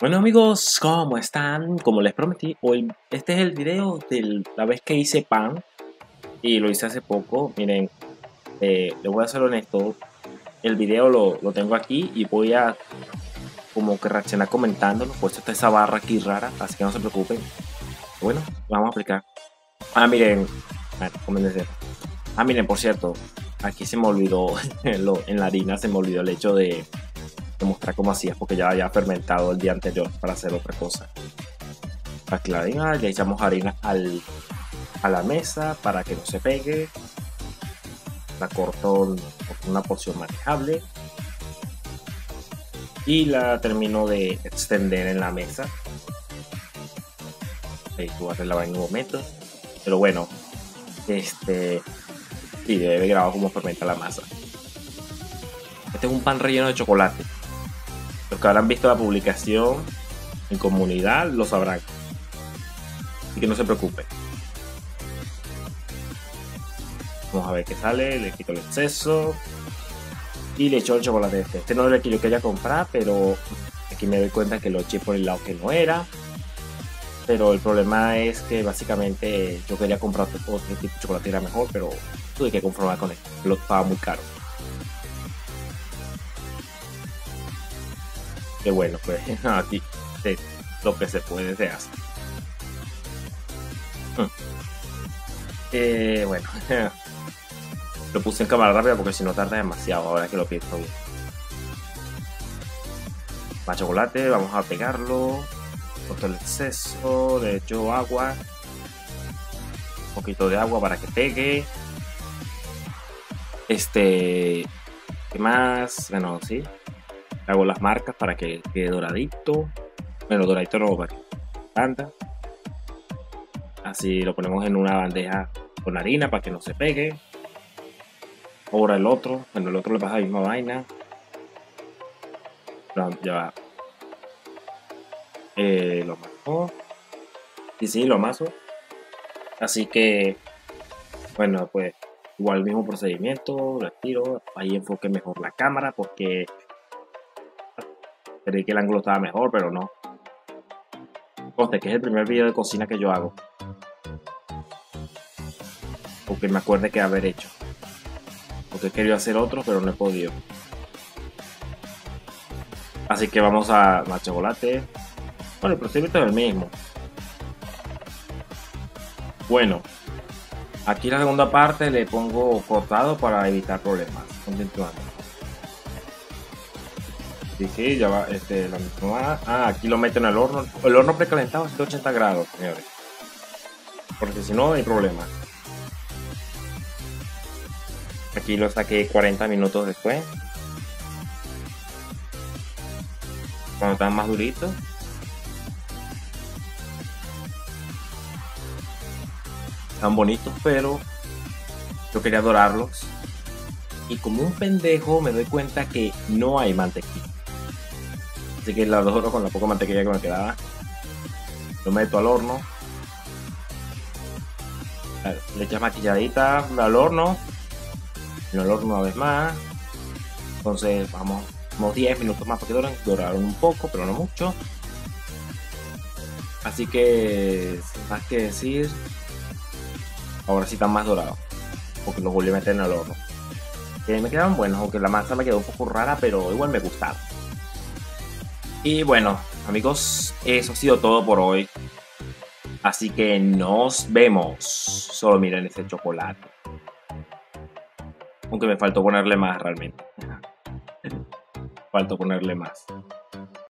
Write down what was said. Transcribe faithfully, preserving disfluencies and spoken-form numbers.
Bueno amigos, ¿cómo están? Como les prometí, hoy este es el video de la vez que hice pan y lo hice hace poco. Miren, eh, les voy a ser honesto, el video lo, lo tengo aquí y voy a como que reaccionar comentándolo, por eso está esa barra aquí rara, así que no se preocupen. Bueno, vamos a aplicar. Ah, miren, bueno, comencé. Ah, miren, por cierto, aquí se me olvidó, en, lo- en la harina se me olvidó el hecho de, de mostrar cómo hacía, porque ya había fermentado el día anterior para hacer otra cosa. Aquí la harina, le echamos harina al, a la mesa para que no se pegue. La corto con una porción manejable y la termino de extender en la mesa. Ahí voy a lavar en un momento, pero bueno, este sí, debe grabar cómo fermenta la masa. Este es un pan relleno de chocolate. Los que habrán visto la publicación en comunidad lo sabrán, así que no se preocupen. Vamos a ver qué sale, le quito el exceso y le echo el chocolate este. Este no era el que yo quería comprar, pero aquí me doy cuenta que lo eché por el lado que no era. Pero el problema es que básicamente yo quería comprar otro, otro tipo de chocolate, era mejor, pero tuve que conformar con esto. Lo estaba muy caro. Que bueno, pues aquí de lo que se puede se hace. Hmm. Eh, bueno, lo puse en cámara rápida porque si no tarda demasiado ahora que lo pienso bien. Más chocolate, vamos a pegarlo. Corto el exceso, le echo agua. Un poquito de agua para que pegue. Este, ¿qué más? Bueno, sí. Hago las marcas para que quede doradito. Bueno, doradito no, para que tanta. Así lo ponemos en una bandeja con harina para que no se pegue. Ahora el otro, bueno, el otro le pasa la misma vaina. Pero ya va. Eh, lo amaso. Y sí, lo amaso. Así que, bueno, pues igual el mismo procedimiento, lo estiro. Ahí enfoque mejor la cámara porque creí que el ángulo estaba mejor, pero no. Conste que es el primer video de cocina que yo hago. Porque me acuerde que haber hecho. Porque he querido hacer otro, pero no he podido. Así que vamos a más chocolate. Bueno, el procedimiento es el mismo. Bueno, aquí la segunda parte le pongo cortado para evitar problemas. Continuando. Sí, sí, ya va, este, la misma. Ah, aquí lo meten al horno. El horno precalentado a ciento ochenta grados, señores. Porque si no, hay problema. Aquí lo saqué cuarenta minutos después. Cuando están más duritos. Están bonitos, pero yo quería dorarlos. Y como un pendejo me doy cuenta que no hay mantequilla. Así que la doro con la poca mantequilla que me quedaba. Lo meto al horno. Le echas maquilladita al horno. En el horno una vez más. Entonces vamos unos diez minutos más porque doran. Doraron un poco, pero no mucho. Así que sin más que decir, ahora sí están más dorados. Porque los volví a meter en el horno. Que me quedaban buenos, aunque la masa me quedó un poco rara, pero igual me gustaron. Y bueno, amigos, eso ha sido todo por hoy. Así que nos vemos. Solo miren ese chocolate. Aunque me faltó ponerle más realmente. Faltó ponerle más.